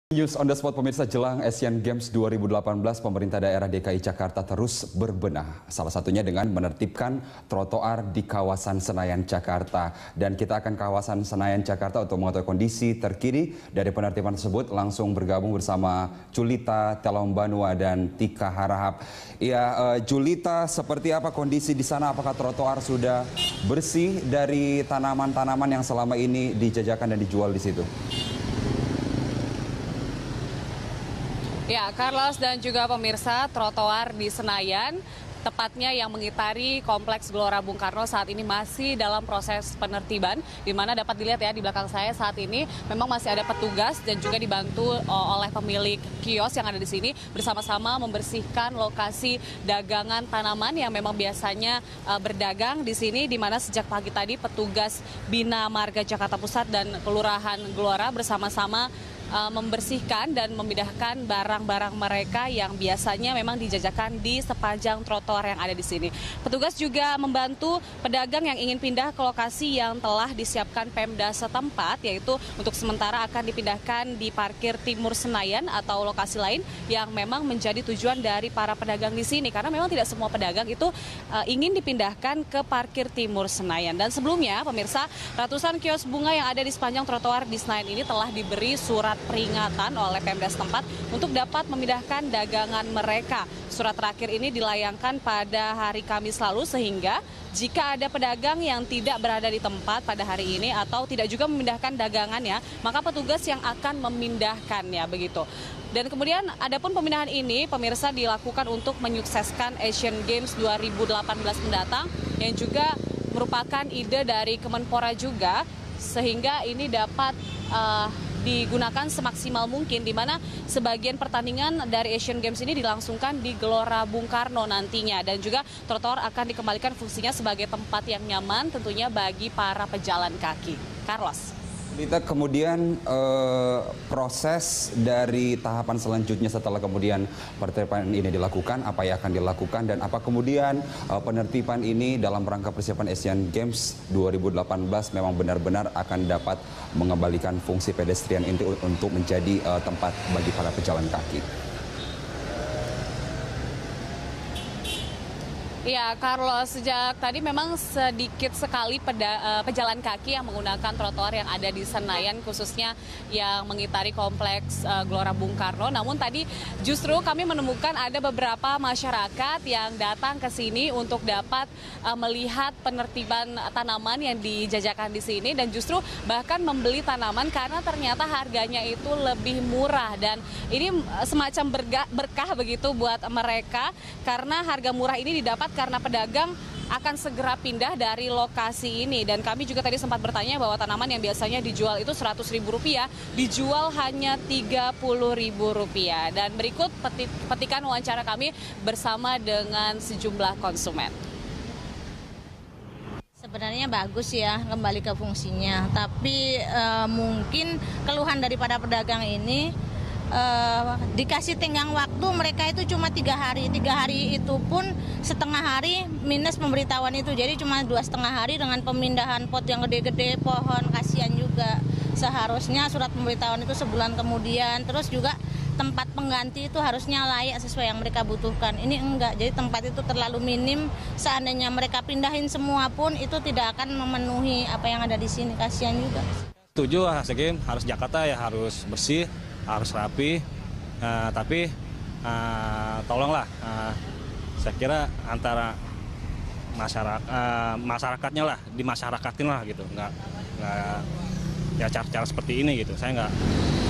News on the spot pemirsa, jelang Asian Games 2018, pemerintah daerah DKI Jakarta terus berbenah. Salah satunya dengan menertibkan trotoar di kawasan Senayan Jakarta. Dan kita akan kawasan Senayan Jakarta untuk mengetahui kondisi terkini dari penertiban tersebut. Langsung bergabung bersama Julita Telombanua dan Tika Harahap. Ya, Julita, seperti apa kondisi di sana? Apakah trotoar sudah bersih dari tanaman-tanaman yang selama ini dijajakan dan dijual di situ? Ya, Carlos dan juga pemirsa, trotoar di Senayan, tepatnya yang mengitari Kompleks Gelora Bung Karno saat ini masih dalam proses penertiban, di mana dapat dilihat ya di belakang saya saat ini memang masih ada petugas dan juga dibantu oleh pemilik kios yang ada di sini bersama-sama membersihkan lokasi dagangan tanaman yang memang biasanya berdagang di sini, di mana sejak pagi tadi petugas Bina Marga Jakarta Pusat dan Kelurahan Gelora bersama-sama membersihkan dan memindahkan barang-barang mereka yang biasanya memang dijajakan di sepanjang trotoar yang ada di sini. Petugas juga membantu pedagang yang ingin pindah ke lokasi yang telah disiapkan Pemda setempat, yaitu untuk sementara akan dipindahkan di parkir Timur Senayan atau lokasi lain yang memang menjadi tujuan dari para pedagang di sini, karena memang tidak semua pedagang itu ingin dipindahkan ke parkir Timur Senayan. Dan sebelumnya, pemirsa, ratusan kios bunga yang ada di sepanjang trotoar di Senayan ini telah diberi surat peringatan oleh Pemda setempat untuk dapat memindahkan dagangan mereka. Surat terakhir ini dilayangkan pada hari Kamis lalu, sehingga jika ada pedagang yang tidak berada di tempat pada hari ini atau tidak juga memindahkan dagangannya, maka petugas yang akan memindahkannya begitu. Dan kemudian adapun pemindahan ini, pemirsa, dilakukan untuk menyukseskan Asian Games 2018 mendatang yang juga merupakan ide dari Kemenpora juga, sehingga ini dapat digunakan semaksimal mungkin, di mana sebagian pertandingan dari Asian Games ini dilangsungkan di Gelora Bung Karno nantinya, dan juga trotoar akan dikembalikan fungsinya sebagai tempat yang nyaman tentunya bagi para pejalan kaki. Carlos. Kita kemudian proses dari tahapan selanjutnya setelah kemudian penertiban ini dilakukan, apa yang akan dilakukan dan apa kemudian penertiban ini dalam rangka persiapan Asian Games 2018 memang benar-benar akan dapat mengembalikan fungsi pedestrian ini untuk menjadi tempat bagi para pejalan kaki. Ya, Carlos, sejak tadi memang sedikit sekali pejalan kaki yang menggunakan trotoar yang ada di Senayan, khususnya yang mengitari Kompleks Gelora Bung Karno. Namun tadi justru kami menemukan ada beberapa masyarakat yang datang ke sini untuk dapat melihat penertiban tanaman yang dijajakan di sini, dan justru bahkan membeli tanaman karena ternyata harganya itu lebih murah. Dan ini semacam berkah begitu buat mereka, karena harga murah ini didapat karena pedagang akan segera pindah dari lokasi ini. Dan kami juga tadi sempat bertanya bahwa tanaman yang biasanya dijual itu Rp100.000 dijual hanya Rp30.000. Dan berikut petikan wawancara kami bersama dengan sejumlah konsumen. Sebenarnya bagus ya kembali ke fungsinya, tapi mungkin keluhan daripada pedagang ini dikasih tenggang waktu mereka itu cuma 3 hari. 3 hari itu pun setengah hari minus pemberitahuan itu, jadi cuma 2,5 hari dengan pemindahan pot yang gede-gede, pohon, kasihan juga. Seharusnya surat pemberitahuan itu sebulan kemudian, terus juga tempat pengganti itu harusnya layak sesuai yang mereka butuhkan. Ini enggak, jadi tempat itu terlalu minim. Seandainya mereka pindahin semua pun itu tidak akan memenuhi apa yang ada di sini, kasihan juga. Setuju, Asian Games harus Jakarta ya harus bersih, harus rapi, tapi tolonglah, saya kira antara masyarakatnya lah, dimasyarakatin lah gitu, nggak ya cara-cara seperti ini gitu, saya nggak.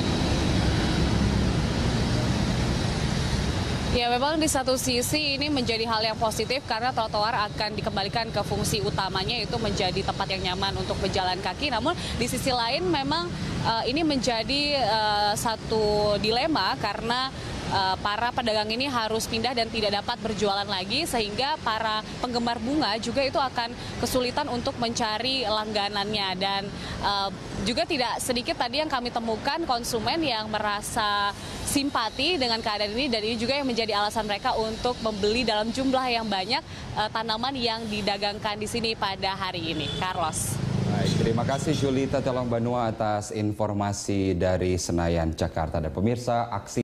Ya, memang di satu sisi ini menjadi hal yang positif karena trotoar akan dikembalikan ke fungsi utamanya, yaitu menjadi tempat yang nyaman untuk pejalan kaki. Namun di sisi lain memang ini menjadi satu dilema karena para pedagang ini harus pindah dan tidak dapat berjualan lagi, sehingga para penggemar bunga juga itu akan kesulitan untuk mencari langganannya. Dan juga tidak sedikit tadi yang kami temukan konsumen yang merasa simpati dengan keadaan ini, dan ini juga yang menjadi alasan mereka untuk membeli dalam jumlah yang banyak tanaman yang didagangkan di sini pada hari ini. Carlos. Baik, terima kasih Julita Telong Banua atas informasi dari Senayan, Jakarta. Dan pemirsa, aksi